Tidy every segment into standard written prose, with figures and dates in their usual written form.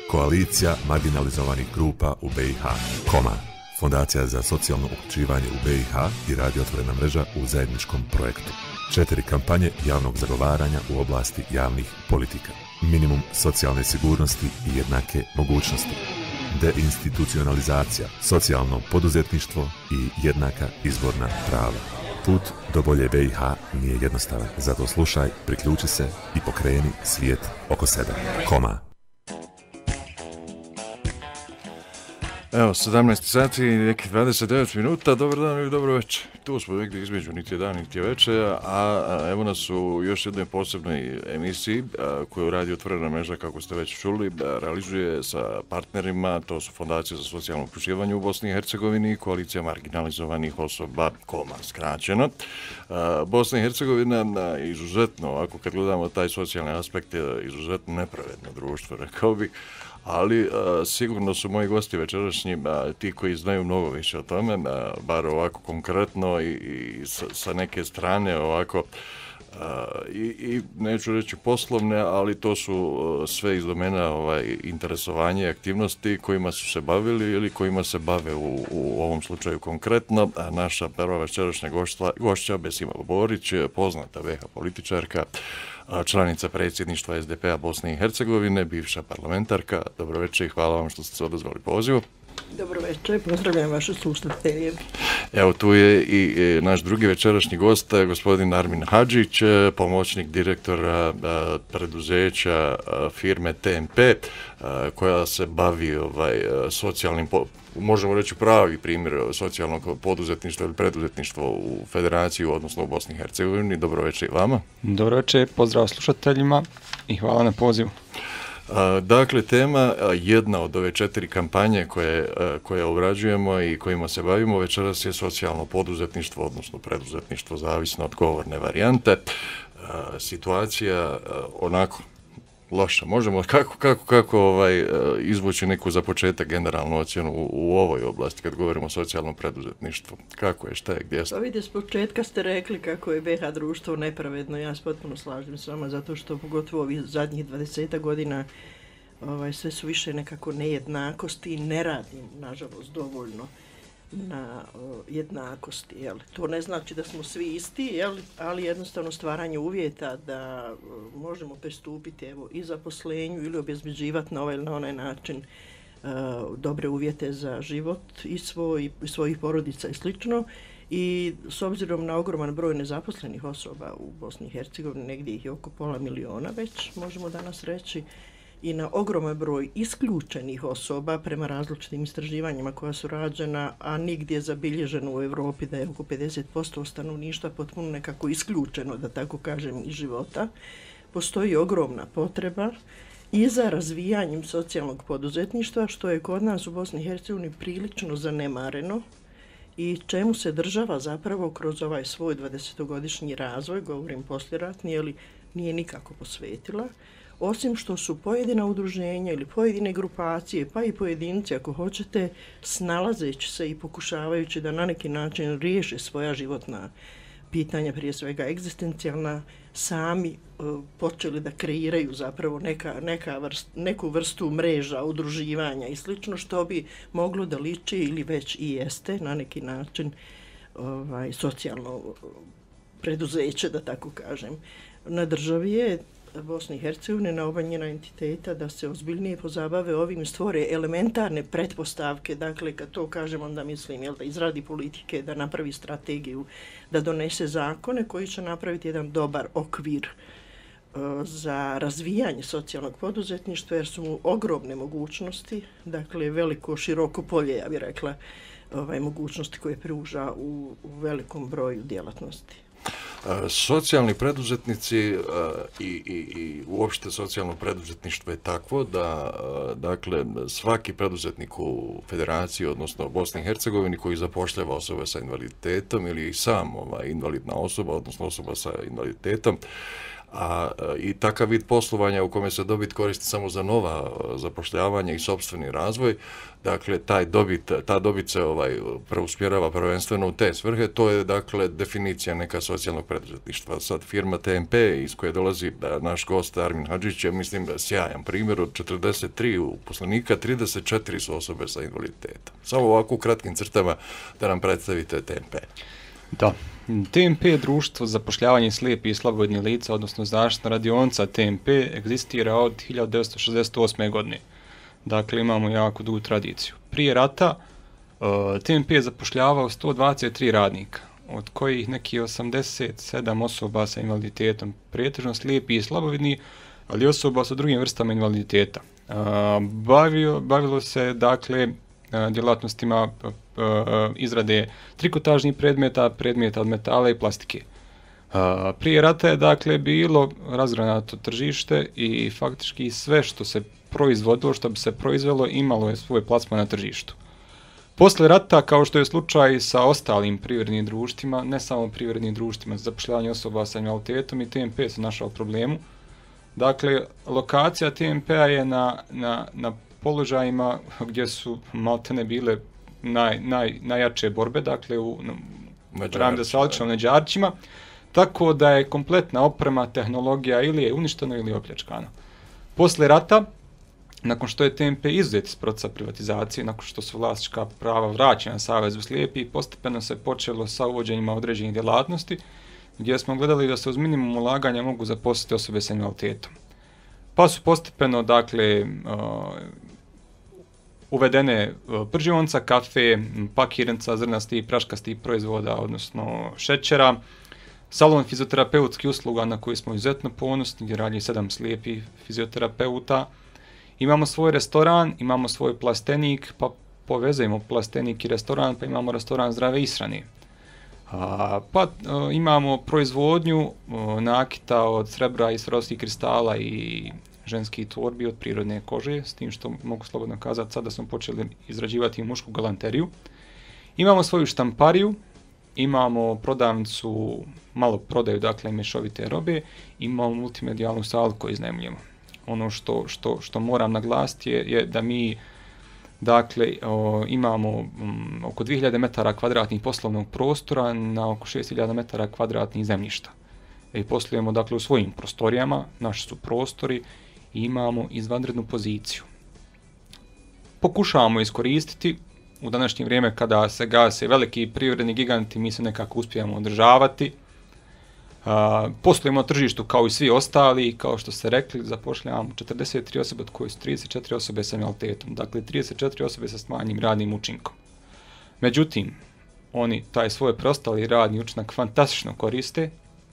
Koalicija marginalizovanih grupa u BiH, KOMA, Fondacija za socijalno uključivanje u BiH i Radio Otvorena mreža u zajedničkom projektu. 4 kampanje javnog zagovaranja u oblasti javnih politika. Minimum socijalne sigurnosti i jednake mogućnosti. Deinstitucionalizacija, socijalno poduzetništvo i jednaka izborna prava. Put do bolje BiH nije jednostavan, zato slušaj, priključi se i pokreni svijet oko sebe. KOMA. Evo, 17 sati i nekih 29 minuta, dobar dan ili dobro večer. Tu smo negdje između, niti je dan, niti je večer, a evo nas u još jednoj posebnoj emisiji koju radi Otvorena mreža, kako ste već čuli, realizuje sa partnerima, to su Fondacija za socijalno uključivanje u Bosni i Hercegovini i Koalicija marginalizovanih osoba, KOMA skraćeno. Bosna i Hercegovina izuzetno, ovako kad gledamo taj socijalni aspekt, je izuzetno nepravedno društvo, rekao bih. Ali sigurno su moji gosti večerašnji ti koji znaju mnogo više o tome, bar ovako konkretno i sa neke strane ovako i neću reći poslovne, ali to su sve iz domena interesovanja i aktivnosti kojima su se bavili ili kojima se bave u ovom slučaju konkretno. Naša prva večerašnja gošća Besima Borić, poznata BiH političarka, članica predsjedništva SDP-a Bosne i Hercegovine, bivša parlamentarka. Dobro večer i hvala vam što ste se odazvali pozivu. Dobro večer, pozdravljam vaše slušatelje. Evo tu je i naš drugi večerašnji gost, gospodin Armin Hadžić, pomoćnik direktora preduzeća firme TMP, koja se bavi socijalnim, možemo reći pravi primjer socijalnog poduzetništva ili preduzetništva u Federaciji, odnosno u Bosni i Hercegovini. Dobro večer i vama. Dobro večer, pozdrav slušateljima i hvala na pozivu. Dakle, tema jedna od ove 4 kampanje koje obrađujemo i kojima se bavimo večeras je socijalno poduzetništvo, odnosno preduzetništvo, zavisno od govorne varijante. Situacija onako loša. Možemo kako izvući neku za početak generalnu ocjenu u ovoj oblasti kad govorimo o socijalnom preduzetništvu. Kako je, šta je, gdje ste? Pa vidite, s početka ste rekli kako je BiH društvo nepravedno. Ja se potpuno slažem s vama, zato što pogotovo ovih zadnjih 20 godina sve su više nekako nejednakosti i ne radi, nažalost, dovoljno na jednakosti. Jel? To ne znači da smo svi isti, jel? Ali jednostavno stvaranje uvjeta da možemo pristupiti i zaposlenju ili obezbeđivati na ovaj ili na onaj način dobre uvjete za život i svojih porodica i slično. I s obzirom na ogroman broj nezaposlenih osoba u Bosni i Hercegovini, negdje ih je oko 500.000 već, možemo danas reći, i na ogroman broj isključenih osoba prema različitim istraživanjima koja su rađena, a nigdje je zabilježeno u Europi da je oko 50% stanovništva potpuno nekako isključeno, da tako kažem, iz života. Postoji ogromna potreba i za razvijanjem socijalnog poduzetništva, što je kod nas u Bosni i Hercegovini prilično zanemareno i čemu se država zapravo kroz ovaj svoj 20-godišnji razvoj, govorim poslijeratni, ali nije nikako posvetila. Osim što su pojedina udruženja ili pojedine grupacije, pa i pojedinci, ako hoćete, snalazeći se i pokušavajući da na neki način riješe svoja životna pitanja, prije svega egzistencijalna, sami počeli da kreiraju zapravo neku vrstu mreža, udruživanja i slično, što bi moglo da liči ili već i jeste na neki način socijalno preduzeće, da tako kažem. Na državi je Bosne i Hercegovine, na oba njena entiteta, da se ozbiljnije pozabave ovim, stvore elementarne pretpostavke, dakle kad to kažem onda mislim da izradi politike, da napravi strategiju, da donese zakone koji će napraviti jedan dobar okvir za razvijanje socijalnog poduzetništva, jer su mu ogromne mogućnosti, dakle veliko, široko polje, ja bih rekla, mogućnosti koje pruža u velikom broju djelatnosti. Socijalni preduzetnici i uopšte socijalno preduzetništvo je takvo da dakle svaki preduzetnik u Federaciji, odnosno Bosni i Hercegovini, koji zapošljava osobe sa invaliditetom ili sam invalidna osoba, odnosno osoba sa invaliditetom, i takav vid poslovanja u kome se dobit koristi samo za nova zapošljavanja i sopstveni razvoj, dakle ta dobit se preusmjerava prvenstveno u te svrhe, to je dakle definicija neka socijalnog preduzetništva. Sad firma TMP iz koje dolazi naš gost Armin Hadžić je, mislim, sjajan primjer. Od 43 uposlenika 34 su osobe sa invaliditetom. Samo ovako u kratkim crtama da nam predstavite TMP. Da, TMP je društvo za zapošljavanje slijepih i slabovidnih lica, odnosno zaštitna radionica TMP, egzistira od 1968. godine. Dakle, imamo jako dugu tradiciju. Prije rata TMP je zapošljavao 123 radnika, od kojih neki 87 osoba sa invaliditetom, pretežno slijepi i slabovidni, ali osoba sa drugim vrstama invaliditeta. Bavilo se, dakle, djelatnostima izrade trikotažnih predmeta od metala i plastike. Prije rata je, dakle, bilo razgranato tržište i faktički sve što se proizvodilo, što bi se proizvelo, imalo je svoj plasman na tržištu. Posle rata, kao što je slučaj sa ostalim privrednim društvima, ne samo privrednim društvima za zapošljavanje osoba sa invaliditetom, i TMP se našao problemu. Dakle, lokacija TMP-a je na položajima gdje su maltene bile najjače borbe, dakle u Ramde-Saličnom Neđarćima, tako da je kompletna oprema, tehnologija ili je uništena ili opljačkana. Posle rata, nakon što je TMP izuzet iz procesa privatizacije, nakon što su vlasnička prava vraćena Savezu slijepih, postepeno se počelo sa uvođenjima određenih djelatnosti, gdje smo gledali da se uz minimum ulaganja mogu zaposliti osobe sa invaliditetom. Pa su postepeno, dakle, uvedene pržionica, kafe, pakirnica, zrnastih i praškastih proizvoda, odnosno šećera, salon fizioterapeutskih usluga na koji smo izuzetno ponosni, gdje radi 7 slijepih fizioterapeuta. Imamo svoj restoran, imamo svoj plastenik, pa povezujemo plastenik i restoran, pa imamo restoran zdrave ishrane. Pa imamo proizvodnju nakita od srebra i srodskih kristala i ženskih tvorbi od prirodne kože, s tim što mogu slobodno kazati sada smo počeli izrađivati mušku galanteriju. Imamo svoju štampariju, imamo prodavnicu, malo prodaju, dakle, mješovite robe, imamo multimedijalnu salu koju iznajmljujemo. Ono što moram naglasiti je da mi, dakle, imamo oko 2000 metara kvadratnih poslovnog prostora na oko 6000 metara kvadratnih zemljišta. I poslujemo, dakle, u svojim prostorijama, naši su prostori, i imamo izvanrednu poziciju. Pokušavamo iskoristiti, u današnje vrijeme kada se gase veliki privredni giganti, mi se nekako uspijemo održavati. Poslujemo na tržištu kao i svi ostali, kao što ste rekli, zapošljavamo 43 osobe, od koje su 34 osobe sa invaliditetom, dakle 34 osobe sa smanjenim radnim učinkom. Međutim, oni taj svoj preostali radni učinak fantastično koriste.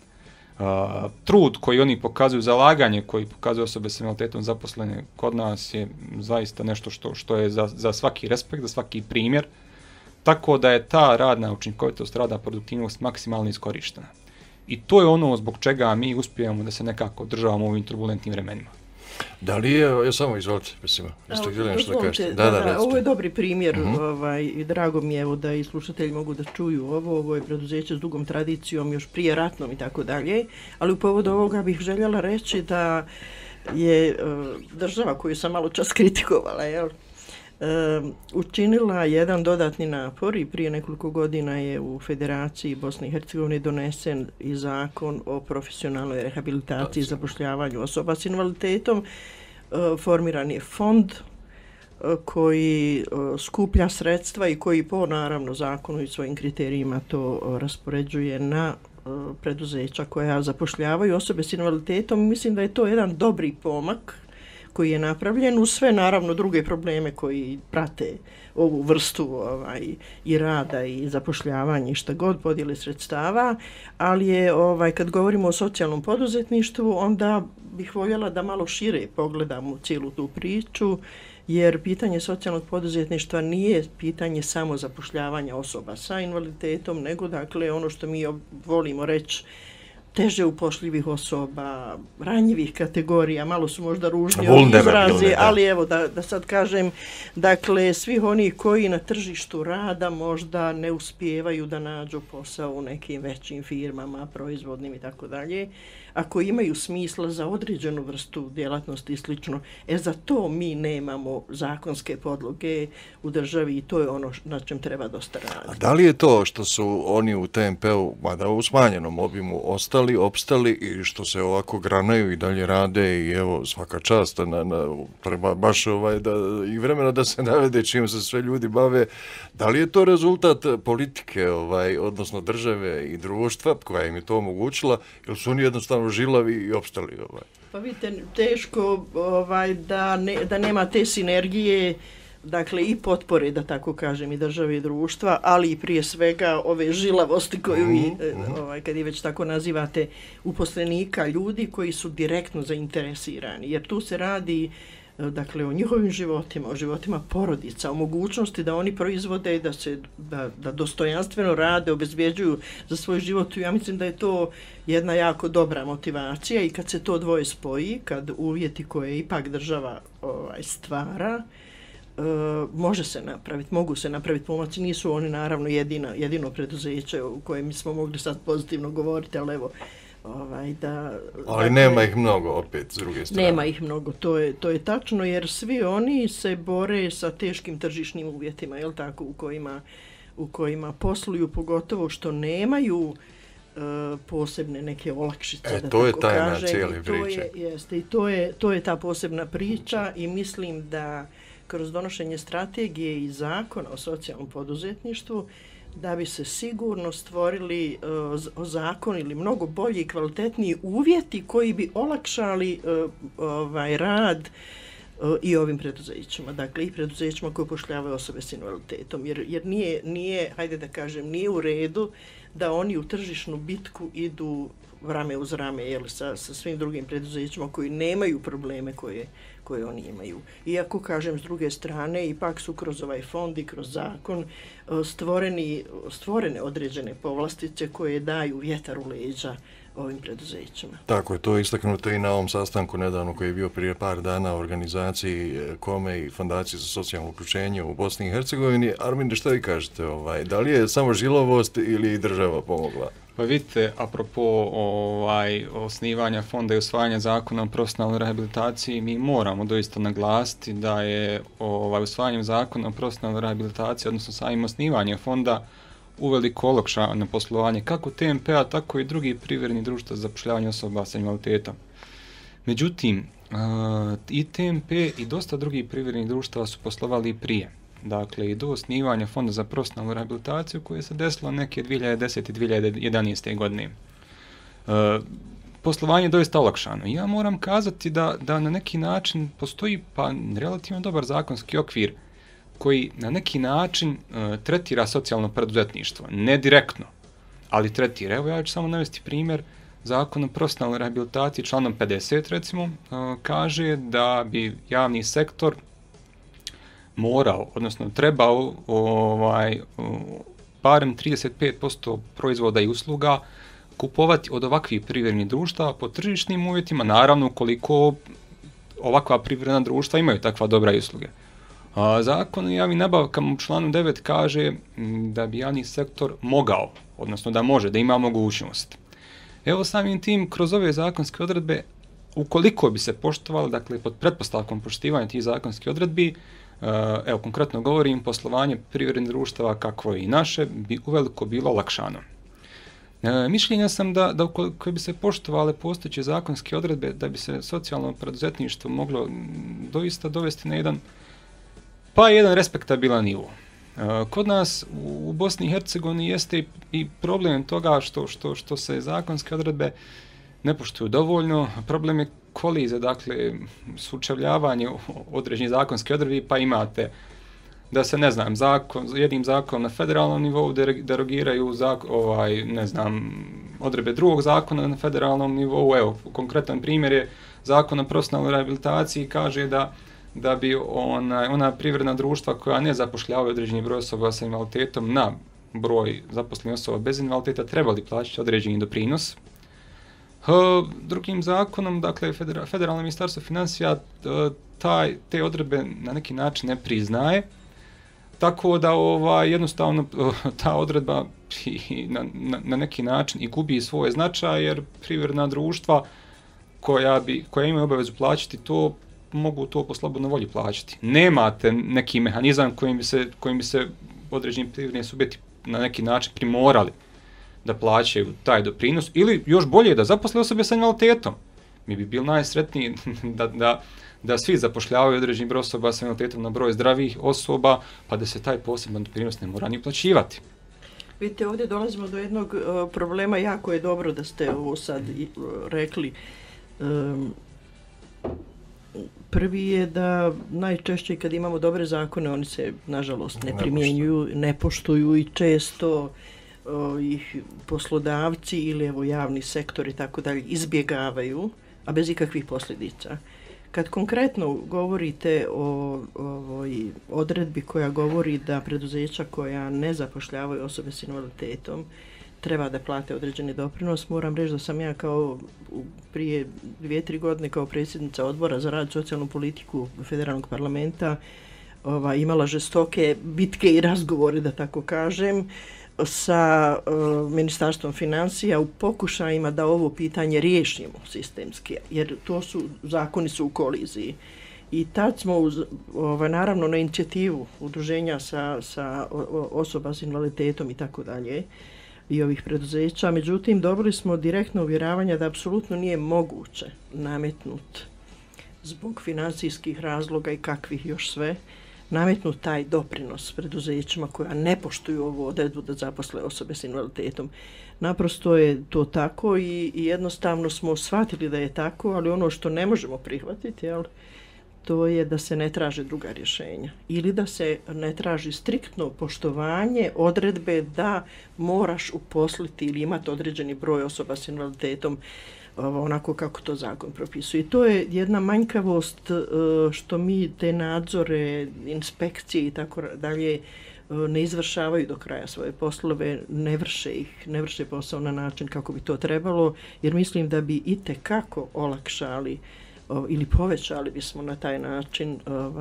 Trud koji oni pokazuju, zalaganje koji pokazuju osobe sa invaliditetom zaposlene kod nas je zaista nešto što je za svaki respekt, za svaki primjer, tako da je ta radna učinkovitost, radna produktivnost maksimalno iskorištena. I to je ono zbog čega mi uspijemo da se nekako održavamo u ovim turbulentnim vremenima. Da li je, samo izvolite, mislim, jeste htjeli nešto da kažete? Da, ovo je dobri primjer, i drago mi je da i slušatelji mogu da čuju ovo je preduzeće s dugom tradicijom, još prije ratnom i tako dalje, ali u povodu ovoga bih željela reći da je država koju sam malo čas kritikovala, učinila jedan dodatni napor i prije nekoliko godina je u Federaciji Bosne i Hercegovine donesen i zakon o profesionalnoj rehabilitaciji i zapošljavanju osoba s invaliditetom. Formiran je fond koji skuplja sredstva i koji po naravno zakonu i svojim kriterijima to raspoređuje na preduzeća koja zapošljavaju osobe s invaliditetom. Mislim da je to jedan dobri pomak koji je napravljen uz sve naravno druge probleme koji prate ovu vrstu i rada i zapošljavanja i šta god, podjele sredstava, ali je kad govorimo o socijalnom poduzetništvu, onda bih voljela da malo šire pogledamo cijelu tu priču, jer pitanje socijalnog poduzetništva nije pitanje samo zapošljavanja osoba sa invaliditetom, nego dakle ono što mi volimo reći, teže upošljivih osoba, ranjivih kategorija, malo su možda ružni izrazi, ali evo da sad kažem, dakle, svih onih koji na tržištu rada možda ne uspijevaju da nađu posao u nekim većim firmama, proizvodnim i tako dalje, ako imaju smisla za određenu vrstu djelatnosti i slično. Za to mi nemamo zakonske podloge u državi i to je ono na čem treba dosta raditi. A da li je to što su oni u TMP-u, mada u smanjenom obimu, opstali i što se ovako granaju i dalje rade i evo svaka čast, treba baš i vremena da se navede čim se sve ljudi bave, da li je to rezultat politike, odnosno države i društva koja im je to omogućila, ili su oni jednostavno žilavi i opstali? Pa vidite, teško da nema te sinergije, dakle i potpore, da tako kažem, i države i društva, ali i prije svega ove žilavosti koju vi, kad je već tako nazivate, uposlenika, ljudi koji su direktno zainteresirani, jer tu se radi dakle o njihovim životima, o životima porodica, o mogućnosti da oni proizvode i da dostojanstveno rade, obezbjeđuju za svoj život. Ja mislim da je to jedna jako dobra motivacija i kad se to dvoje spoji, kad uvjeti koje ipak država stvara, mogu se napraviti pomaci. Nisu oni naravno jedino preduzeće u kojem smo mogli sad pozitivno govoriti, ali evo, ali nema ih mnogo opet s druge strane. Nema ih mnogo, to je tačno, jer svi oni se bore sa teškim tržišnim uvjetima, jel tako, u kojima posluju, pogotovo što nemaju posebne neke olakšice, da to je tako tajna kažem. cijele priče. I to je ta posebna priča i mislim da kroz donošenje strategije i zakona o socijalnom poduzetništvu da bi se sigurno stvorili ozakonili mnogo bolji i kvalitetniji uvjeti koji bi olakšali rad i ovim preduzećima, dakle i preduzećima koje upošljavaju osobe s invaliditetom, jer nije, hajde da kažem, nije u redu da oni u tržišnu bitku idu rame uz rame, jel, sa svim drugim preduzećima koji nemaju probleme koje oni imaju. Iako, kažem, s druge strane, ipak su kroz ovaj fond i kroz zakon stvorene određene povlastice koje daju vjetar u leđa ovim preduzećima. Tako je, to je istaknuto i na ovom sastanku nedavno koji je bio prije par dana u organizaciji KOME i Fondacije za socijalno uključenje u Bosni i Hercegovini. Arminde, što vi kažete? Da li je samo žilavost ili i država pomogla? Pa vidite, apropo osnivanja fonda i usvajanja zakona o profesionalnoj rehabilitaciji, mi moramo doista naglasiti da je usvajanjem zakona o profesionalnoj rehabilitaciji, odnosno samim osnivanjem fonda, uveliko olakšano poslovanje kako TMP-a, tako i drugih privrednih društva za zapošljavanje osoba sa invaliditetom. Međutim, i TMP i dosta drugih privrednih društava su poslovali i prije. Dakle, i do osnivanja Fonda za profesionalnu rehabilitaciju koje se desilo neke 2010. i 2011. godine. Poslovanje je doista olakšano. Ja moram kazati da na neki način postoji relativno dobar zakonski okvir koji na neki način tretira socijalno preduzetništvo. Ne direktno, ali tretira. Evo ja ću samo navesti primjer. Zakon o profesionalnoj rehabilitaciji članom 50 recimo kaže da bi javni sektor morao, odnosno trebao barem 35% proizvoda i usluga kupovati od ovakvih privrednih društava po tržišnim uvjetima, naravno ukoliko ovakva privredna društva imaju takva dobra i usluge. Zakon o javnim nabavkama u članu 9 kaže da bi javni sektor mogao, odnosno da može, da ima mogućnost. Evo samim tim, kroz ove zakonske odredbe, ukoliko bi se poštovalo, dakle pod pretpostavkom poštivanja tih zakonskih odredbi, evo konkretno govorim, poslovanje privrednih društava kakvo je i naše bi uveliko bilo olakšano. Mišljenja sam da ukoliko bi se poštovale postojeće zakonske odredbe, da bi se socijalno preduzetništvo moglo doista dovesti na jedan respektabilan nivo. Kod nas u Bosni i Hercegovini jeste i problem toga što se zakonske odredbe ne poštuju dovoljno. Problem je kolize, dakle, sučavljavanje određenih zakonskih odredbi, pa imate da se, jednim zakonom na federalnom nivou derogiraju odredbe drugog zakona na federalnom nivou. Evo, konkretan primjer je zakon o profesionalnoj rehabilitaciji kaže da bi ona privredna društva koja ne zapošljavaju određeni broj osoba sa invaliditetom na broj zaposlenih osoba bez invaliditeta trebali plaćati određeni doprinos. Drugim zakonom, dakle, Federalno ministarstvo financija te odredbe na neki način ne priznaje, tako da jednostavno ta odredba na neki način i gubi svoj značaj, jer privredna društva koja imaju obavezu plaćati to, mogu to po slobodnoj volji plaćati. Nemate neki mehanizam kojim bi se određeni privredni subjekti na neki način primorali da plaćaju taj doprinos, ili još bolje da zaposle osobe sa invaliditetom. Mi bi bili najsretniji da svi zapošljavaju određeni broj osoba sa invaliditetom na broj zdravih osoba, pa da se taj poseban doprinos ne mora ni plaćivati. Vidite, ovdje dolazimo do jednog problema, jako je dobro da ste ovo sad rekli. Prvi je da najčešće kad imamo dobre zakone, oni se nažalost ne primjenjuju, ne poštuju i često ih poslodavci ili evo javni sektor i tako dalje izbjegavaju, a bez ikakvih posljedica. Kad konkretno govorite o ovoj odredbi koja govori da preduzeća koja ne zapošljavaju osobe s invaliditetom treba da plate određeni doprinos, moram reći da sam ja kao prije 2-3 godine kao predsjednica odbora za rad i socijalnu politiku Federalnog parlamenta imala žestoke bitke i razgovore, da tako kažem, sa Ministarstvom financija u pokušajima da ovo pitanje riješimo sistemski, jer zakoni su u koliziji. I tad smo, naravno na inicijativu udruženja sa osoba s invaliditetom i tako dalje, i ovih preduzeća, međutim dobili smo direktno uvjeravanje da apsolutno nije moguće nametnut zbog financijskih razloga i kakvih još sve, nametnut taj doprinos preduzećima koja ne poštuju ovu odredbu da zaposle osobe s invaliditetom. Naprosto je to tako i jednostavno smo shvatili da je tako, ali ono što ne možemo prihvatiti, to je da se ne traže druga rješenja ili da se ne traži striktno poštovanje odredbe da moraš uposliti ili imati određeni broj osoba s invaliditetom onako kako to zakon propisuje. I to je jedna manjkavost što mi te nadzore, inspekcije i tako dalje ne izvršavaju do kraja svoje poslove, ne vrše posao na način kako bi to trebalo, jer mislim da bi itekako olakšali ili povećali bismo na taj način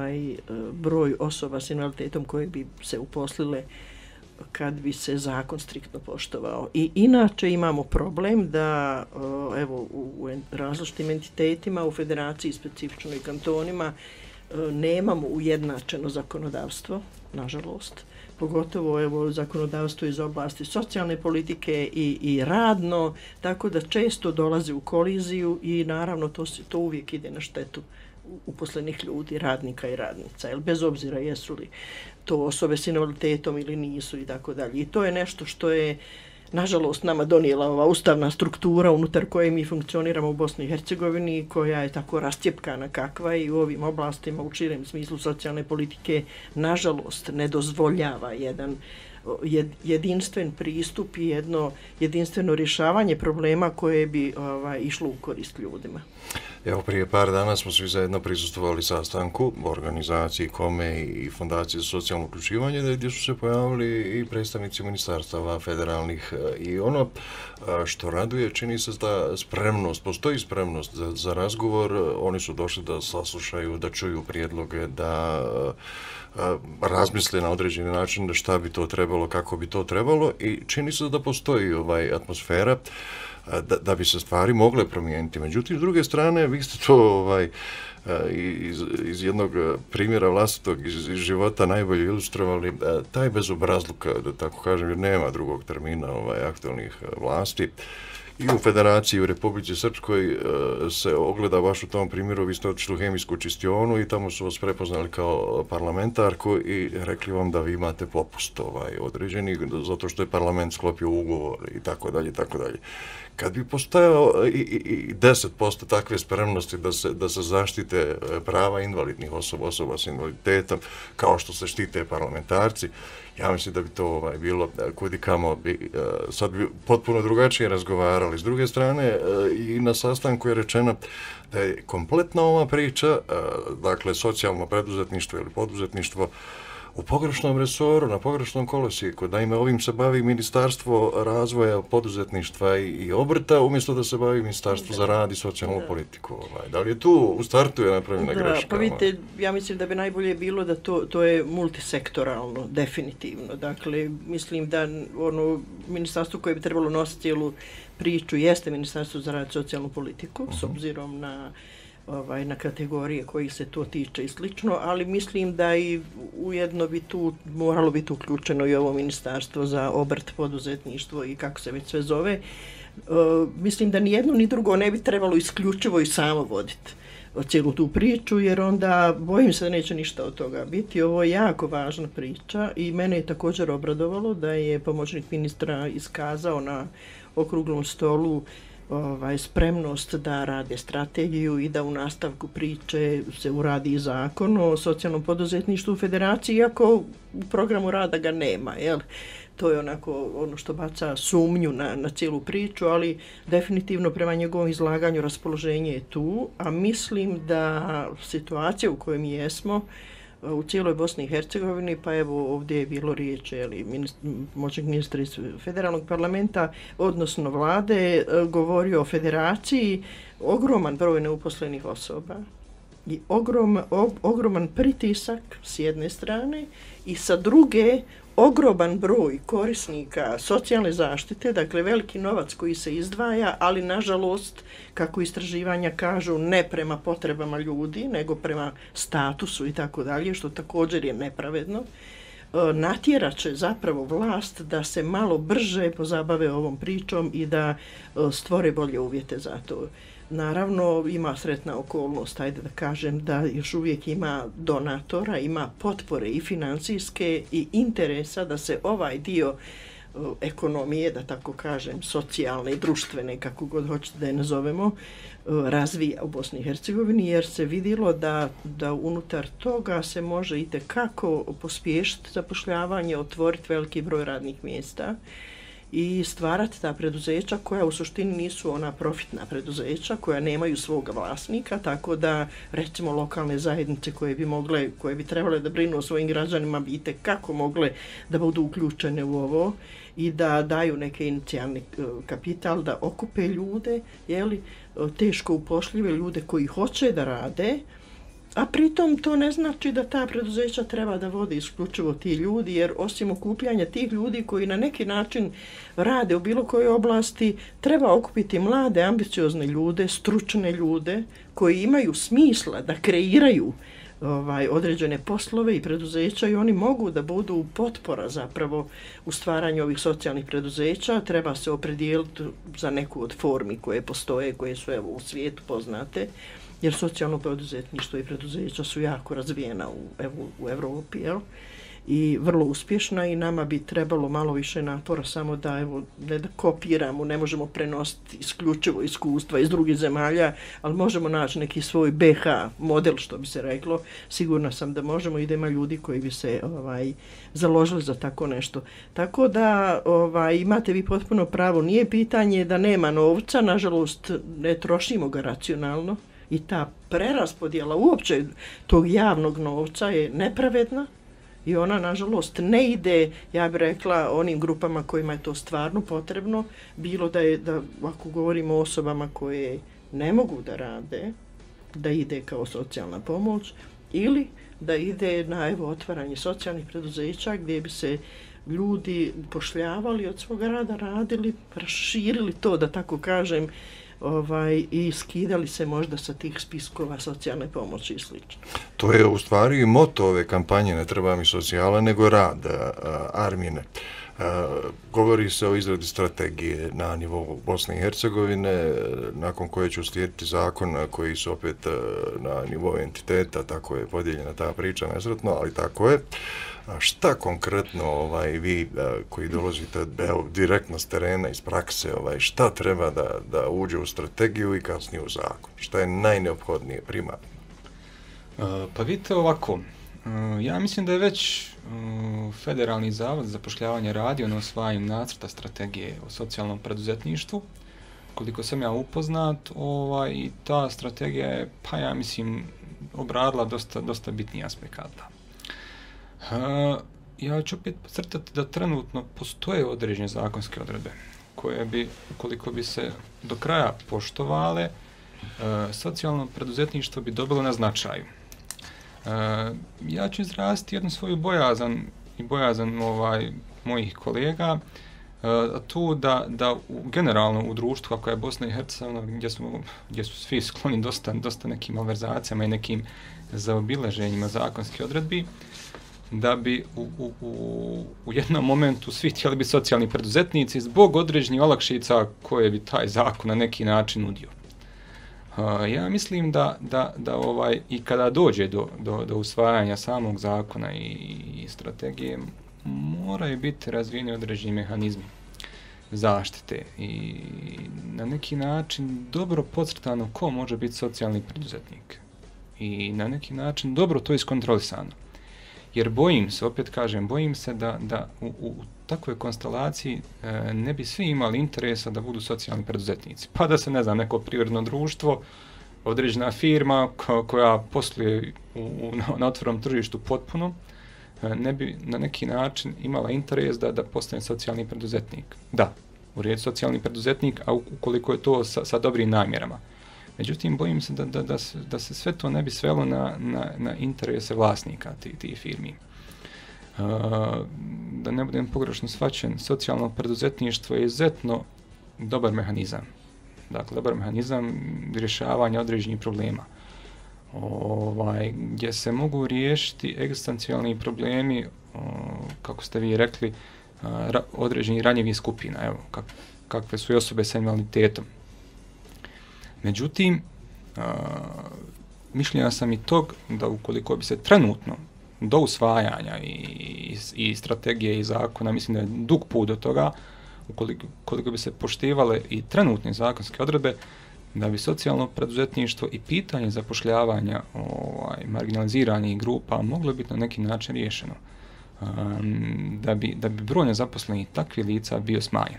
broj osoba s invaliditetom koje bi se uposlile kad bi se zakon striktno poštovao. I inače imamo problem da evo u različitim entitetima, u federaciji specifično i kantonima nemamo ujednačeno zakonodavstvo, nažalost. Pogotovo evo zakonodavstvo iz oblasti socijalne politike i radno, tako da često dolazi u koliziju i naravno to uvijek ide na štetu uposlenih ljudi, radnika i radnica, jer bez obzira jesu li to osobe s invaliditetom ili nisu i tako dalje. I to je nešto što je nažalost nama donijela ova ustavna struktura unutar koje mi funkcioniramo u Bosni i Hercegovini, koja je tako rastjepkana kakva i u ovim oblastima u širem smislu socijalne politike nažalost ne dozvoljava jedan jedinstven pristup i jedno jedinstveno rješavanje problema koje bi išlo u korist ljudima. Evo, prije par dana smo svi zajedno prisustvovali sastanku organizaciji KOME i Fondacije za socijalno uključivanje, gdje su se pojavili i predstavnici ministarstava federalnih i ono što raduje, čini se da postoji spremnost za razgovor, oni su došli da saslušaju, da čuju prijedloge, da razmisle na određeni način šta bi to trebalo, kako bi to trebalo i čini se da postoji atmosfera da bi se stvari mogle promijeniti. Međutim, s druge strane, vi ste to iz jednog primjera vlastitog iz života najbolje ilustrovali, taj bezobrazluk, da tako kažem, jer nema drugog termina aktualnih vlasti. I u Federaciji u Republici Srpskoj se ogleda baš u tom primjeru, vi ste otišli u hemijsku čistionu i tamo su vas prepoznali kao parlamentarku i rekli vam da vi imate popust određeni, zato što je parlament sklopio ugovor i tako dalje, tako dalje. Kad bi postojao i 10% takve spremnosti da se zaštite prava invalidnih osoba s invaliditetom, kao što se štite parlamentarci, ja mislim da bi to bilo kudikamo, sad bi potpuno drugačije razgovarali. S druge strane, i na sastanku je rečeno da je kompletna ova priča, dakle socijalno preduzetništvo ili poduzetništvo, u pogrešnom resoru, na pogrešnom kolosijeku. Naime, ovim se bavi Ministarstvo razvoja, poduzetništva i obrta, umjesto da se bavi Ministarstvo za rad i socijalnu politiku. Da li je tu u startu je napravljena greška? Pa vidite, ja mislim da bi najbolje bilo da to je multisektoralno, definitivno. Dakle, mislim da ministarstvo koje bi trebalo nositi cijelu priču jeste Ministarstvo za rad i socijalnu politiku, s obzirom na kategorije kojih se to tiče i slično, ali mislim da i ujedno bi tu moralo biti uključeno i ovo Ministarstvo za obrt, poduzetništvo i kako se već sve zove. Mislim da ni jedno ni drugo ne bi trebalo isključivo i samo voditi cijelu tu priču, jer onda bojim se da neće ništa od toga biti. Ovo je jako važna priča i mene je također obradovalo da je pomoćnik ministra iskazao na okruglom stolu spremnost da rade strategiju i da u nastavku priče se uradi zakon o socijalnom poduzetništvu u federaciji, iako u programu rada ga nema, jel? To je onako ono što baca sumnju na cijelu priču, ali definitivno prema njegovom izlaganju raspoloženje je tu, a mislim da situacija u kojoj mi jesmo u cijeloj Bosni i Hercegovini, pa evo ovdje je bilo riječ, pomoćnik ministra iz federalnog parlamenta, odnosno vlade, govorio o federaciji, ogroman broj neuposlenih osoba i ogroman pritisak s jedne strane i sa druge ogroman broj korisnika socijalne zaštite, dakle veliki novac koji se izdvaja, ali nažalost, kako istraživanja kažu, ne prema potrebama ljudi, nego prema statusu i tako dalje, što također je nepravedno, natjerat će zapravo vlast da se malo brže pozabave ovom pričom i da stvore bolje uvjete za to. Naravno, ima sretna okolnost, ajde da kažem, da još uvijek ima donatora, ima potpore i financijske i interesa da se ovaj dio ekonomije, da tako kažem, socijalne i društvene, kako god hoćete da je nazovemo, razvija u Bosni i Hercegovini, jer se vidjelo da unutar toga se može itekako pospješiti zapošljavanje, otvoriti veliki broj radnih mjesta i stvarati ta preduzeća koja u suštini nisu ona profitna preduzeća, koja nemaju svoga vlasnika, tako da recimo lokalne zajednice koje bi trebale da brinu o svojim građanima bi itekako mogle da budu uključene u ovo i da daju neke inicijalni kapital, da okupe ljude, teško upošljive ljude koji hoće da rade, a pritom to ne znači da ta preduzeća treba da vode isključivo ti ljudi, jer osim okupljanja tih ljudi koji na neki način rade u bilo kojoj oblasti, treba okupiti mlade, ambiciozne ljude, stručne ljude koji imaju smisla da kreiraju određene poslove i preduzeća i oni mogu da budu potpora zapravo u stvaranju ovih socijalnih preduzeća. Treba se opredijeliti za neku od formi koje postoje, koje su u svijetu poznate, jer socijalno poduzetništvo i preduzeća su jako razvijena u Evropi, i vrlo uspješna i nama bi trebalo malo više napora samo da, ne da kopiramo, ne možemo prenositi isključivo iskustva iz drugih zemalja, ali možemo naći neki svoj BH model, što bi se reklo. Sigurna sam da možemo i da ima ljudi koji bi se založili za tako nešto. Tako da imate vi potpuno pravo, nije pitanje da nema novca, nažalost ne trošimo ga racionalno i ta preraspodjela uopće tog javnog novca je nepravedna. I ona, nažalost, ne ide, ja bih rekla, onim grupama kojima je to stvarno potrebno, bilo da ako govorimo o osobama koje ne mogu da rade, da ide kao socijalna pomoć, ili da ide na otvaranje socijalnih preduzeća gdje bi se ljudi pošljavali od svoga rada, radili, raširili to, da tako kažem, i skidali se možda sa tih spiskova socijalne pomoći i sl. To je u stvari moto ove kampanje, ne treba mi socijala, nego rad, Armine. Govori se o izradi strategije na nivou Bosne i Hercegovine, nakon koje će uslijediti zakon koji su opet na nivou entiteta, tako je podijeljena ta priča nesretno, ali tako je. Šta konkretno vi koji dolazite direktno s terena, iz prakse, šta treba da uđe u strategiju i kasnije u zakon? Šta je najneophodnije primarno? Pa vidite ovako, ja mislim da je već Federalni zavod za zapošljavanje radio na usvajanju nacrta strategije o socijalnom preduzetništvu. Koliko sam ja upoznat, ta strategija je, pa ja mislim, obradila dosta bitnijih aspekata. Ja ću opet podcrtati da trenutno postoje određene zakonske odredbe koje bi, ukoliko bi se do kraja poštovale, socijalno preduzetništvo bi dobilo na značaju. Ja ću izraziti jednu svoju bojazan i bojazan mojih kolega, tu da generalno u društvu kako je Bosna i Hercegovina, gdje su svi skloni dosta nekim malverzacijama i nekim zaobilaženjima zakonskih odredbi, da bi u jednom momentu svi htjeli biti socijalni preduzetnici zbog određenih olakšica koje bi taj zakon na neki način nudio. Ja mislim da i kada dođe do usvajanja samog zakona i strategije, moraju biti razvijeni određeni mehanizmi zaštite i na neki način dobro podcrtano ko može biti socijalni preduzetnik i na neki način dobro to iskontrolisano. Jer bojim se da u takvoj konstelaciji ne bi svi imali interesa da budu socijalni preduzetnici. Pa da se, neko privredno društvo, određena firma koja posluje na otvorenom tržištu potpuno, ne bi na neki način imala interes da postane socijalni preduzetnik. Da, u redu socijalni preduzetnik, a ukoliko je to sa dobrim namjerama. Međutim, bojim se da se sve to ne bi svelo na interese vlasnika tih firmi. Da ne budem pogrešno shvaćen, socijalno preduzetništvo je izuzetno dobar mehanizam. Dakle, dobar mehanizam rješavanja određenih problema. Gdje se mogu riješiti egzistencijalni problemi, kako ste vi rekli, određenih ranjivih skupina, evo, kakve su i osobe sa invaliditetom. Međutim, mišljenja sam i tog da ukoliko bi se trenutno do usvajanja i strategije i zakona, mislim da je dug put do toga, ukoliko bi se poštivale i trenutne zakonske odredbe, da bi socijalno preduzetništvo i pitanje zapošljavanja marginaliziranih grupa moglo biti na neki način riješeno. Da bi broj nezaposlenih takvih lica bio smanjen.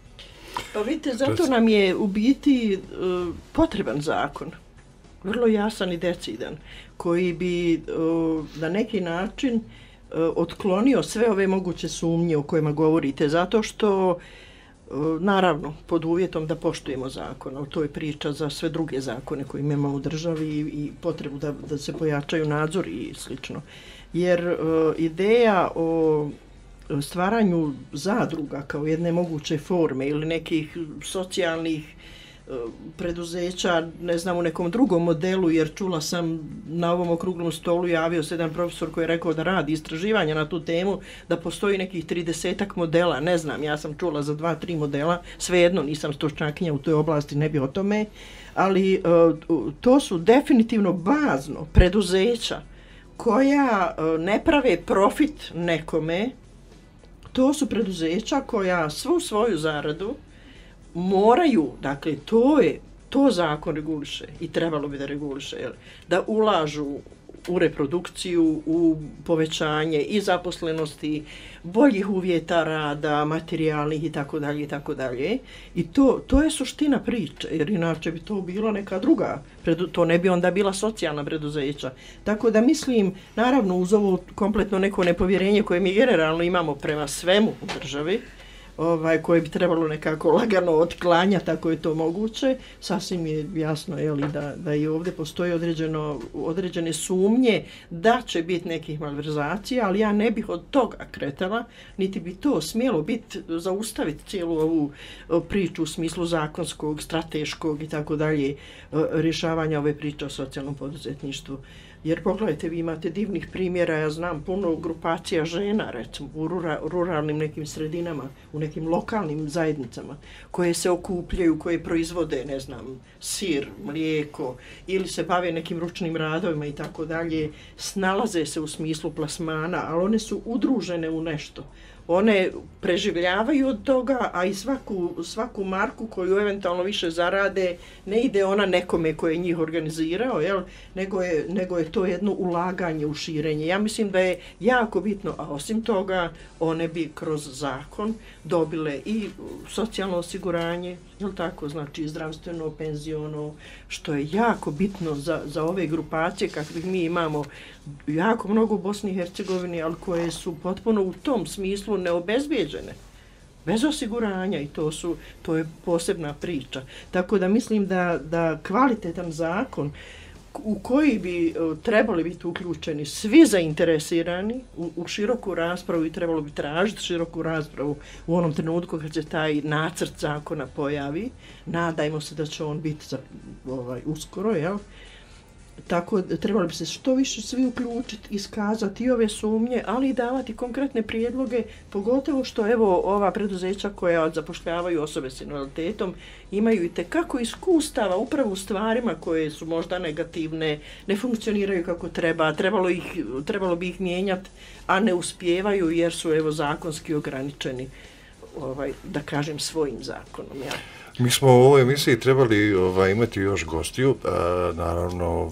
Pa vidite, zato nam je u biti potreban zakon, vrlo jasan i decidan, koji bi na neki način otklonio sve ove moguće sumnje o kojima govorite, zato što, naravno, pod uvjetom da poštujemo zakon, to je priča za sve druge zakone koje imamo u državi i potrebu da se pojačaju nadzor i slično. Jer ideja o stvaranju zadruga kao jedne moguće forme ili nekih socijalnih preduzeća, ne znam, u nekom drugom modelu, jer čula sam na ovom okruglom stolu, javio se jedan profesor koji je rekao da radi istraživanja na tu temu, da postoji nekih 30-ak modela, ne znam, ja sam čula za 2-3 modela, svejedno nisam stručnjakinja u toj oblasti, ne bi o tome, ali to su definitivno bazno preduzeća koja ne prave profit nekome. To su preduzeća koja svu svoju zaradu moraju, dakle to zakon reguliše i trebalo bi da reguliše, da ulažu u reprodukciju, u povećanje i zaposlenosti, boljih uvjeta rada, materijalnih i tako dalje i tako dalje. I to je suština priče, jer inače bi to bilo neka druga, to ne bi onda bila socijalna preduzeća. Tako da mislim, naravno uz ovo kompletno neko nepovjerenje koje mi generalno imamo prema svemu u državi, koje bi trebalo nekako lagano otklanjati ako je to moguće, sasvim je jasno da i ovdje postoji određene sumnje da će biti nekih malverzacija, ali ja ne bih od toga kretala, niti bi to smjelo biti, zaustaviti cijelu ovu priču u smislu zakonskog, strateškog i tako dalje rješavanja ove priče o socijalnom poduzetništvu. Jer pogledajte, vi imate divnih primjera, ja znam puno grupacija žena, recimo, u ruralnim nekim sredinama, u nekim lokalnim zajednicama, koje se okupljaju, koje proizvode, ne znam, sir, mlijeko, ili se bave nekim ručnim radovima i tako dalje, snalaze se u smislu plasmana, ali one su udružene u nešto. one preživljavaju od toga, a i svaku marku koju eventualno više zarade, ne ide ona nekome koji je njih organizirao, jel? Nego je to jedno ulaganje u širenje. Ja mislim da je jako bitno, a osim toga, one bi kroz zakon dobile i socijalno osiguranje, jel tako, znači zdravstveno, penziono, što je jako bitno za ove grupacije, kakvih mi imamo jako mnogo u Bosni i Hercegovini, ali koje su potpuno u tom smislu neobezbijeđene, bez osiguranja, i to je posebna priča. Tako da mislim da kvalitetan zakon u koji bi trebali biti uključeni svi zainteresirani u široku raspravu, i trebalo bi tražiti široku raspravu u onom trenutku kad se taj nacrt zakona pojavi. Nadajmo se da će on biti uskoro, jel? Tako trebali bi se što više svi uključiti, iskazati i ove sumnje, ali i davati konkretne prijedloge, pogotovo što evo ova preduzeća koja zapošljavaju osobe s invaliditetom imaju i tekako iskustava upravo u stvarima koje su možda negativne, ne funkcioniraju kako treba, trebalo bi ih mijenjati, a ne uspijevaju jer su evo zakonski ograničeni, da kažem, svojim zakonom. Ja. Mi smo u ovoj emisiji trebali imati još gostiju, naravno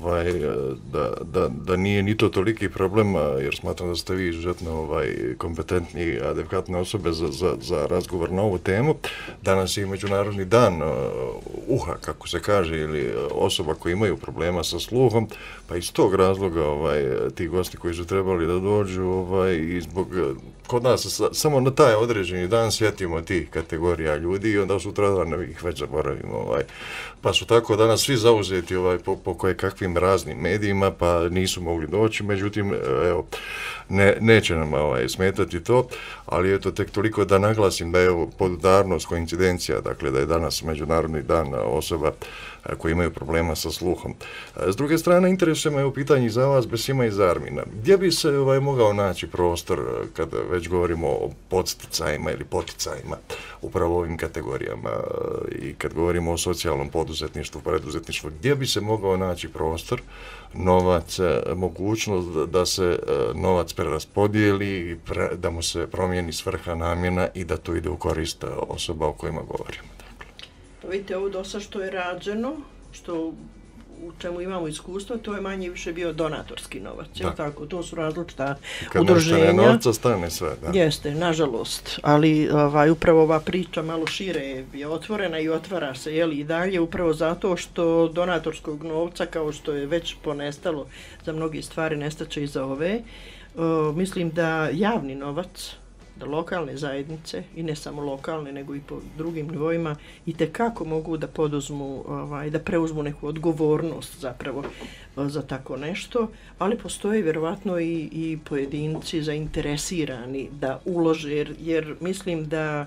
da nije ni to toliki problem, jer smatram da ste vi izuzetno kompetentni i adekvatne osobe za razgovor na ovu temu. Danas je Međunarodni dan uha, kako se kaže, ili osoba koji imaju problema sa sluhom, pa iz tog razloga ti gosti koji su trebali da dođu i zbog kod nas samo na taj određeni dan sjetimo tih kategorija ljudi i onda sutradan ih već zaboravimo. Pa su tako danas svi zauzeti po kakvim raznim medijima, pa nisu mogli doći, međutim, evo, neće nam smetati to, ali eto, tek toliko da naglasim da je podudarnost, koincidencija, dakle da je danas Međunarodni dan osoba koji imaju problema sa sluhom. S druge strane, interesuje me u pitanju za vas, Besima iz Armina. Gdje bi se mogao naći prostor, kada već govorimo o podsticajima ili poticajima upravo ovim kategorijama, i kad govorimo o socijalnom poduzetništvu, preduzetništvu, gdje bi se mogao naći prostor, novac, mogućnost da se novac preraspodijeli, da mu se promijeni svrha, namjena i da to ide u korist osoba o kojima govorimo? Vidite, ovo dosta što je rađeno, u čemu imamo iskustvo, to je manje više bio donatorski novac. Tako, to su različita udruženja. Kad novca stane sve, da. Jeste, nažalost. Ali upravo ova priča malo šire je otvorena i otvara se i dalje, upravo zato što donatorskog novca, kao što je već ponestalo za mnogi stvari, nestaće i za ove. Mislim da javni novac, da lokalne zajednice, i ne samo lokalne, nego i po drugim nivoima, itekako mogu da poduzmu, da preuzmu neku odgovornost zapravo za tako nešto, ali postoje vjerovatno i pojedinci zainteresirani da ulože, jer mislim da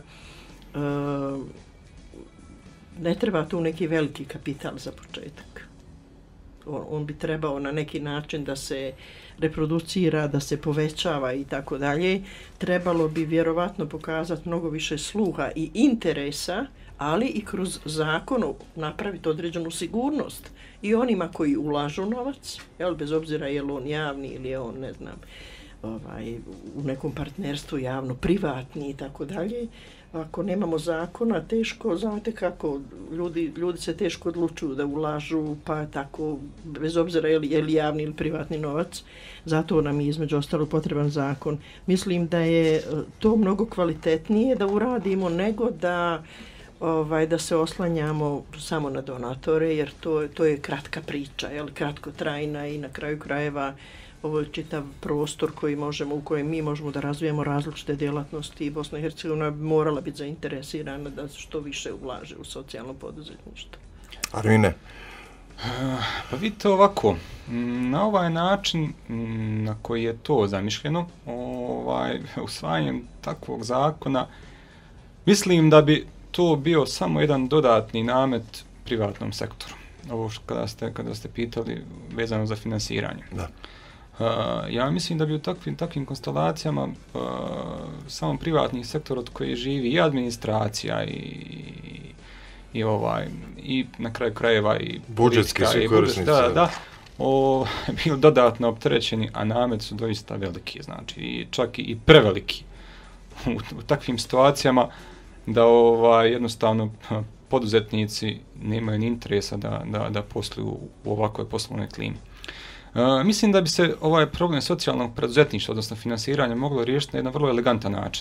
ne treba tu neki veliki kapital za početak. On bi trebao na neki način da se reproducira, da se povećava i tako dalje. Trebalo bi vjerovatno pokazati mnogo više sluha i interesa, ali i kroz zakon napraviti određenu sigurnost i onima koji ulažu novac, bez obzira je li on javni ili je on, ne znam, u nekom partnerstvu javno-privatni i tako dalje. Ako nemamo zakona, teško, znate kako, ljudi se teško odlučuju da ulažu, pa tako, bez obzira je li javni ili privatni novac, zato nam je između ostalo potreban zakon. Mislim da je to mnogo kvalitetnije da uradimo nego da se oslanjamo samo na donatore, jer to je kratka priča, kratkotrajna, i na kraju krajeva ovo je čitav prostor u kojem mi možemo da razvijemo različite djelatnosti, i Bosna i Hercegovina morala biti zainteresirana da što više ulaže u socijalno poduzetništvo. Armine? Pa vidite ovako, na ovaj način na koji je to zamišljeno, usvajanjem takvog zakona, mislim da bi to bio samo jedan dodatni namet privatnom sektoru. Ovo kada ste pitali vezano za finansiranje. Da. Ja mislim da bi u takvim konstelacijama samo privatni sektor od koje živi i administracija i na kraju krajeva i budžetski su korisnici. Bili dodatno opterećeni, a namet su doista veliki, znači čak i preveliki. u takvim situacijama da jednostavno poduzetnici nemaju ni interesa da posluju u ovakvoj poslovnoj klimi. Mislim da bi se ovaj problem socijalnog preduzetništva, odnosno finansiranja, moglo riješiti na jedan vrlo elegantan način.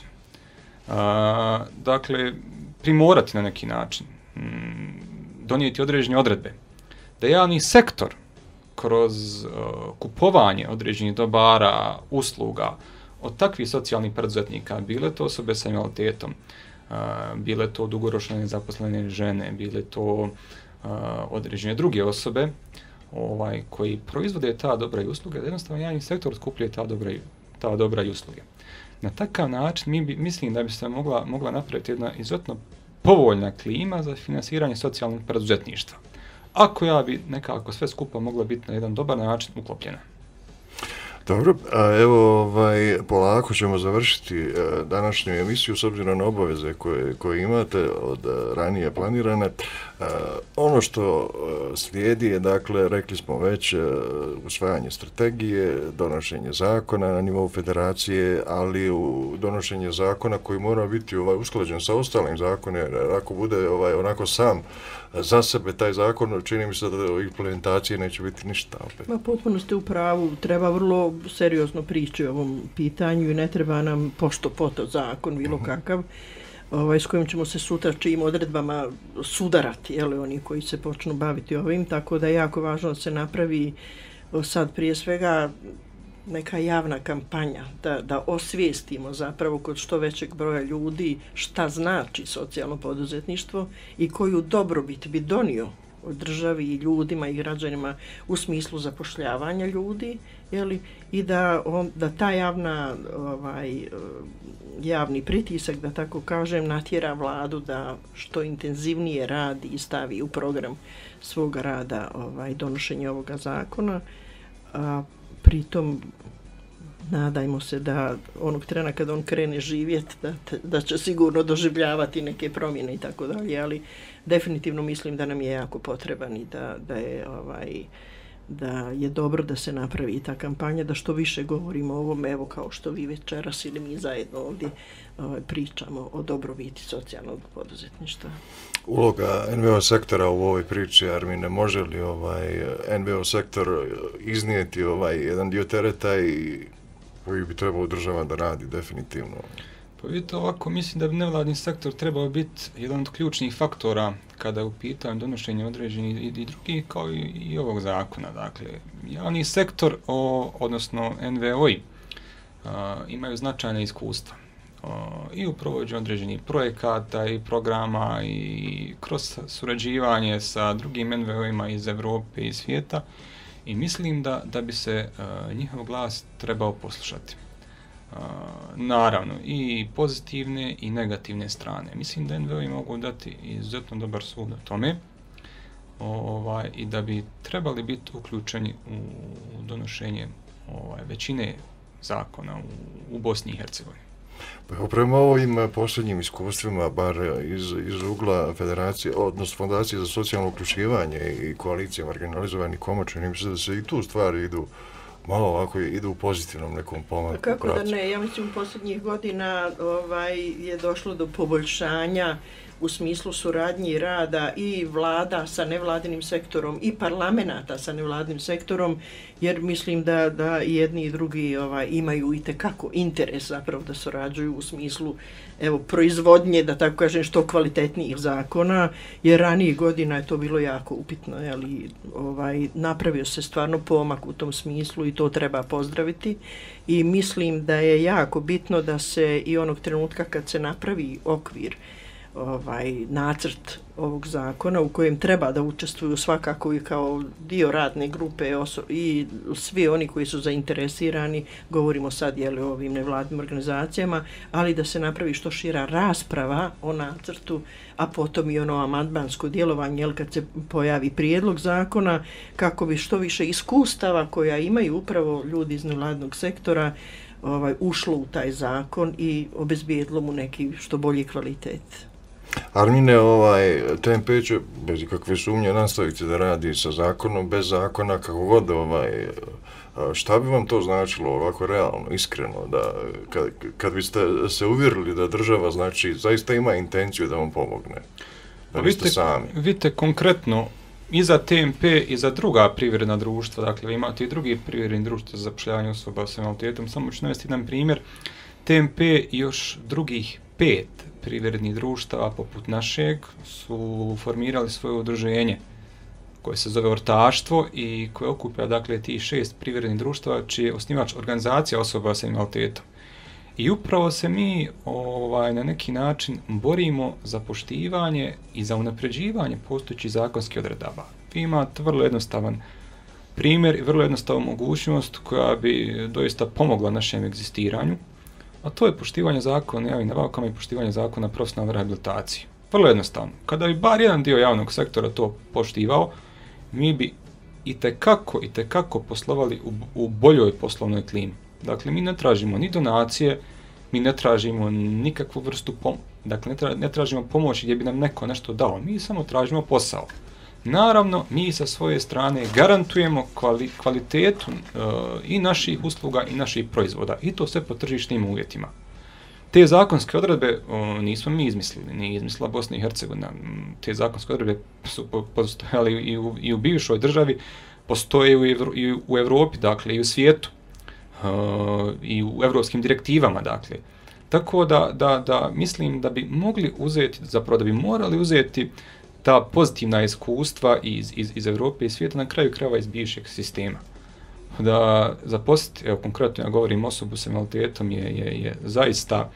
Dakle, primorati na neki način, donijeti određene odredbe, da javni sektor kroz kupovanje određenih dobara, usluga od takvih socijalnih preduzetnika, bile to osobe sa invaliditetom, bile to dugoročno nezaposlene žene, bile to određene druge osobe koji proizvode ta dobra i usluge, da jednostavno javni sektor otkupljuje ta dobra i usluge. Na takav način mislim da bi se mogla napraviti jedna izuzetno povoljna klima za finansiranje socijalnog preduzetništva, a koja bi nekako sve skupa mogla biti na jedan dobar način uklopljena. Dobro, a evo polako ćemo završiti današnju emisiju s obzirom na obaveze koje imate od ranije planirane. Ono što slijedi je, dakle, rekli smo već, usvajanje strategije, donošenje zakona na nivou federacije, ali donošenje zakona koji mora biti usklađen sa ostalim zakonima, jer ako bude onako sam za sebe taj zakon, čini mi se da o implementaciji neće biti ništa opet. Potpuno ste u pravu, treba vrlo seriozno prići o ovom pitanju i ne treba nam pošto poto zakon, bilo kakav, s kojim ćemo se sutra čijim odredbama sudarati, oni koji se počnu baviti ovim, tako da je jako važno da se napravi sad prije svega neka javna kampanja, da osvijestimo zapravo kod što većeg broja ljudi šta znači socijalno poduzetništvo i koju dobrobit bi donio državi i ljudima i građanima u smislu zapošljavanja ljudi, i da ta javni pritisak, da tako kažem, natjera vladu da što intenzivnije radi i stavi u program svoga rada donošenje ovoga zakona, a pritom nadajmo se da onog trena kada on krene živjeti, da će sigurno doživljavati neke promjene i tako dalje, ali definitivno mislim da nam je jako potreban i da je dobro da se napravi ta kampanja, da što više govorimo o ovom, evo kao što vi večeras ili mi zajedno ovdje pričamo o dobrobiti socijalnog poduzetništva. Uloga NVO sektora u ovoj priči, Armine, može li NVO sektor iznijeti jedan dio tereta i koji bi trebao država da radi definitivno? Pa vidite ovako, mislim da bi nevladni sektor trebao biti jedan od ključnih faktora kada je u pitanju donošenja određenih i drugih kao i ovog zakona. Dakle, javni sektor, odnosno NVO-i, imaju značajne iskustva i u provođenju određenih projekata i programa i kroz surađivanje sa drugim NVO-ima iz Europe i svijeta, i mislim da bi se njihov glas trebao poslušati. Naravno, i pozitivne i negativne strane. Mislim da NVO-i mogu dati izuzetno dobar sud o tome i da bi trebali biti uključeni u donošenje većine zakona u Bosni i Hercegovini. Pa prema ovim posljednjim iskustvima, bar iz ugla federacije, odnosno Fondacije za socijalno uključivanje i koalicije marginalizovanih koma, čini mi se da se i tu stvari malo ovako idu u pozitivnom nekom pomaku. Kako da ne, ja mislim u posljednjih godina je došlo do poboljšanja u smislu suradnje i rada i vlada sa nevladinim sektorom i parlamenta sa nevladinim sektorom, jer mislim da jedni i drugi imaju itekako interes zapravo da surađuju u smislu proizvodnje, da tako kažem, što kvalitetnijih zakona, jer ranijih godina je to bilo jako upitno, napravio se stvarno pomak u tom smislu i to treba pozdraviti, i mislim da je jako bitno da se i onog trenutka kad se napravi okvir, nacrt ovog zakona u kojem treba da učestvuju svakako i kao dio radne grupe i svi oni koji su zainteresirani, govorimo sad o ovim nevladnim organizacijama, ali da se napravi što šira rasprava o nacrtu, a potom i ono amandmansko djelovanje, kad se pojavi prijedlog zakona, kako bi što više iskustava koja imaju upravo ljudi iz nevladnog sektora ušlo u taj zakon i obezbijedilo mu neki što bolji kvalitet. Armine, TMP će bez ikakve sumnje nastaviti da radi sa zakonom, bez zakona, kako god, šta bi vam to značilo ovako realno, iskreno, da kad biste se uvjerili da država, znači, zaista ima intenciju da vam pomogne, da niste sami? Vidite, konkretno, i za TMP i za druga privredna društva, dakle, vi imate i drugi privredni društva za zapošljavanje osoba s invaliditetom, samo ću navesti jedan primjer, TMP i još drugih 5 privrednih društava poput našeg su formirali svoje udruženje koje se zove Ortaštvo i koje okuplja, dakle, tih 6 privrednih društava čiji je osnivač organizacija osoba sa invaliditetom. I upravo se mi na neki način borimo za poštivanje i za unapređivanje postojećih zakonskih odredaba. Vi imate vrlo jednostavan primjer i vrlo jednostavnu mogućnost koja bi doista pomogla našem egzistiranju, a to je poštivanje zakona o javnim nabavkama i poštivanje zakona o profesionalnoj rehabilitaciji. Vrlo jednostavno. Kada bi bar jedan dio javnog sektora to poštivao, mi bi itekako poslovali u boljoj poslovnoj klimi. Dakle, mi ne tražimo ni donacije, mi ne tražimo nikakvu vrstu ne tražimo pomoć gdje bi nam neko nešto dao, mi samo tražimo posao. Naravno, mi sa svoje strane garantujemo kvalitetu i naših usluga i naših proizvoda i to sve po tržišnim uvjetima. Te zakonske odredbe nismo mi izmislili, nije izmislila Bosna i Hercegovina. Te zakonske odredbe su postojale i u bivšoj državi, postoje i u Europi, dakle i u svijetu i u evropskim direktivama, dakle. Tako da mislim da bi mogli uzeti, zapravo da bi morali uzeti ta pozitivna iskustva iz Europe i svijeta, na kraju krajeva iz bivšeg sistema. Da zaposliti, evo konkretno ja govorim, osobu s invaliditetom je zaista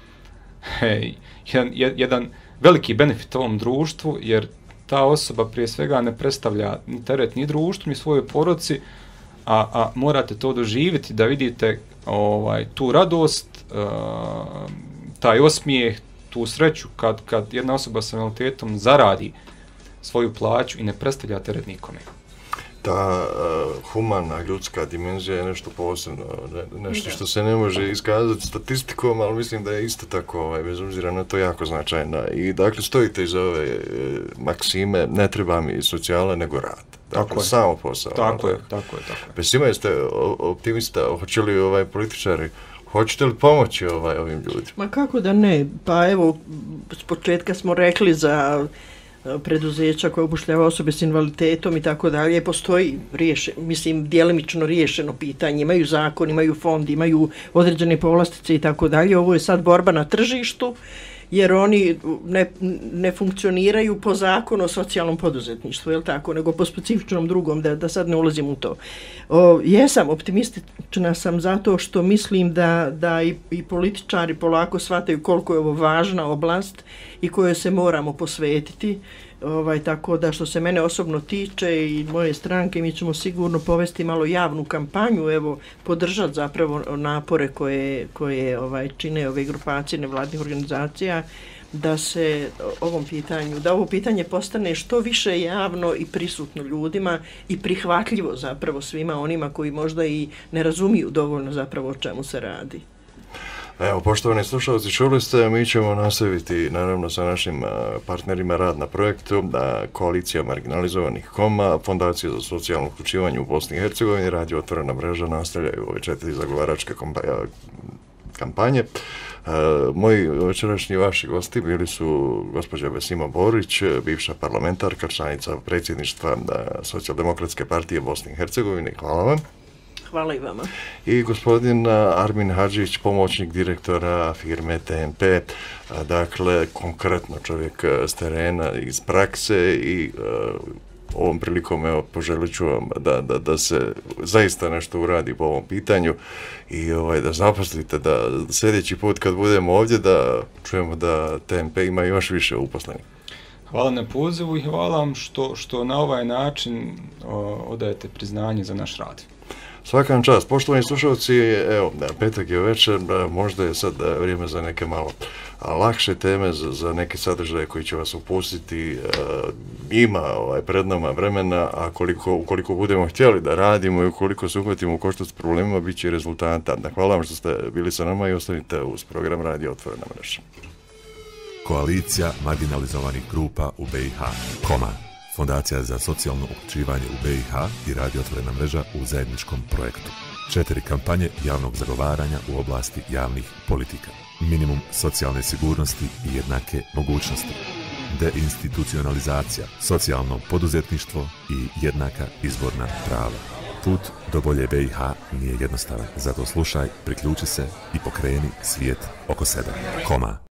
jedan veliki benefit ovom društvu, jer ta osoba prije svega ne predstavlja ni teret ni društvu, ni svojoj porodici, a morate to doživjeti da vidite tu radost, taj osmijeh, tu sreću kad jedna osoba s invaliditetom zaradi svoju plaću i ne predstavlja teret nikome. Ta humana, ljudska dimenzija je nešto posebno, nešto što se ne može iskazati statistikom, ali mislim da je isto tako, bez obzira na to, jako značajna. I dakle, stojite iz ove maksime, ne treba mi socijala, nego rad. Dakle, samo posao. Tako je. Pesima, jeste optimista, hoće li političari, hoćete li pomoći ovim ljudima? Ma kako da ne, pa evo, s početka smo rekli za preduzeća koje upošljava osobe s invaliditetom i tako dalje, postoji djelimično riješeno pitanje, imaju zakon, imaju fond, imaju određene povlastice i tako dalje. Ovo je sad borba na tržištu, jer oni ne funkcioniraju po zakonu o socijalnom poduzetništvu, jel tako, nego po specifičnom drugom, da sad ne ulazim u to. Jesam, optimistična sam zato što mislim da i političari polako shvataju koliko je ovo važna oblast i kojoj se moramo posvetiti. Tako da što se mene osobno tiče i moje stranke, mi ćemo sigurno povesti malo javnu kampanju, evo, podržati zapravo napore koje čine ove grupacije nevladnih organizacija, da se ovo pitanje postane što više javno i prisutno ljudima i prihvatljivo zapravo svima onima koji možda i ne razumiju dovoljno zapravo o čemu se radi. Evo, poštovani slušalci, čuli ste, mi ćemo nastaviti naravno sa našim partnerima rad na projektu, Koalicija marginalizovanih KOMA, Fondacija za socijalno uključivanje u Bosni i Hercegovini, Radio Otvorena mreža nastavljaju ove 4 zagovaračke kampanje. Moji večerašnji vaši gosti bili su gospođa Besima Borić, bivša parlamentarka, članica predsjedništva Socijaldemokratske partije Bosne i Hercegovine. Hvala vam. Hvala i vama. I gospodin Armin Hadžić, pomoćnik direktora firme TMP, dakle konkretno čovjek s terena, iz prakse i ovom prilikom poželit ću vam da se zaista nešto uradi po ovom pitanju i da zaposlite da sljedeći put kad budemo ovdje da čujemo da TMP ima još više uposlenih. Hvala na pozivu i hvala vam što na ovaj način odajete priznanje za naš rad. Svaka vam čast. Poštovani slušalci, evo, petak je večer, možda je sad vrijeme za neke malo lakše teme, za neke sadržaje koji će vas upustiti. Ima pred nama vremena, a ukoliko budemo htjeli da radimo i ukoliko se uhvatimo u koštac s problemima, bit će i rezultata. Hvala vam što ste bili sa nama i ostanite uz program Radio Otvorena mreža. Koalicija marginalizovanih grupa u BiH. KOMA. Fondacija za socijalno uključivanje u BiH i Radio Otvorena mreža u zajedničkom projektu. 4 kampanje javnog zagovaranja u oblasti javnih politika. Minimum socijalne sigurnosti i jednake mogućnosti. Deinstitucionalizacija, socijalno poduzetništvo i jednaka izborna prava. Put do bolje BiH nije jednostavan, zato slušaj, priključi se i pokreni svijet oko sebe. KOMA.